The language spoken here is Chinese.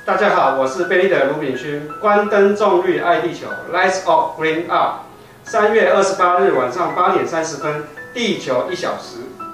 大家好，我是贝利德卢炳勋，关灯种绿爱地球 ，Lights Off Green Up。3月28日晚上8点30分，地球1小时。